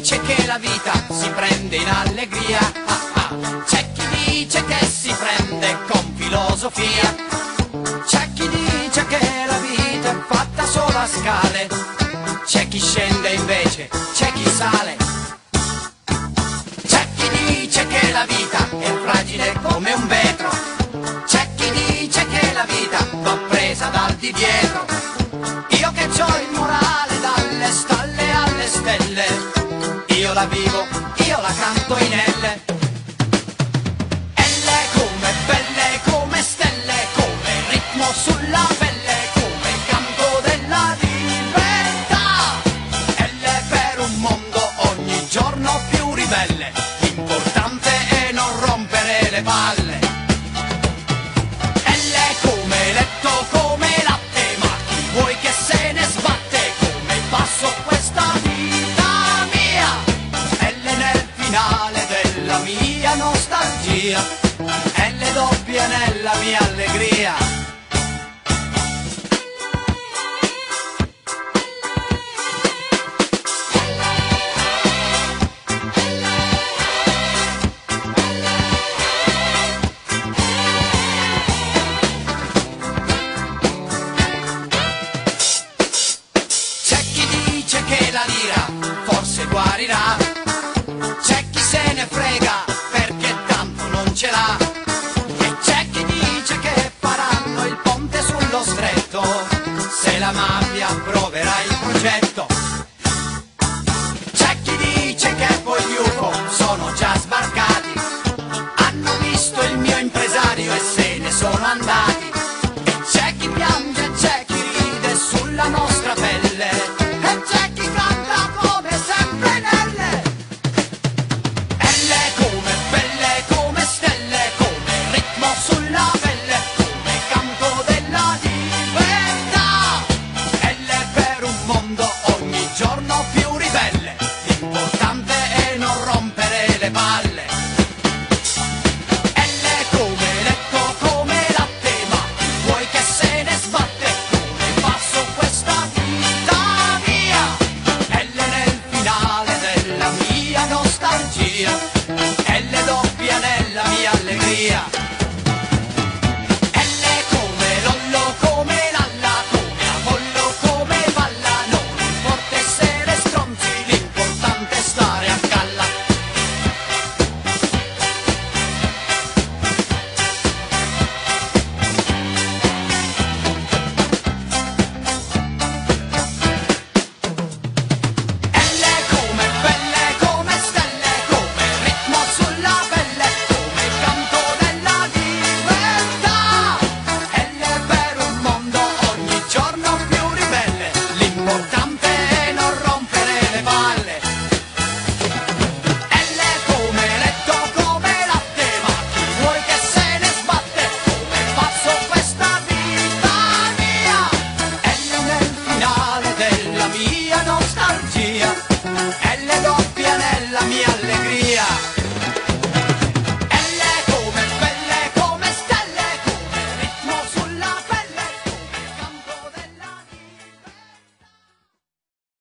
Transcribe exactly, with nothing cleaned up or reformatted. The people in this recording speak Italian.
dice che la vita si prende in allegria, ah ah. C'è chi dice che si prende con filosofia, c'è chi dice che la vita è fatta solo a scale, c'è chi scende invece, c'è chi sale. C'è chi dice che la vita è fragile come un vetro, c'è chi dice che la vita va presa dal di dietro. Io che c'ho il morale dalle stalle alle stelle, io la vivo, io la canto in elle. Elle come belle, come stelle, come il ritmo sulla pelle, come il canto della libertà. Elle per un mondo ogni giorno più ribelle, l'importante è non rompere le palle. Elle come letto, come latte, ma chi vuoi che se ne sbatte, come passo questa vita mia. Elle nel finale della mia nostalgia, elle doppie nella mia allegria. Che la lira forse guarirà, c'è chi se ne frega perché tanto non ce l'ha, e c'è chi dice che faranno il ponte sullo stretto se la mafia approverà il progetto. C'è chi dice che poi gli U F O sono già sbarcati, hanno visto il mio impresario e se ne sono andati, e c'è chi piange e c'è chi ride sulla nostra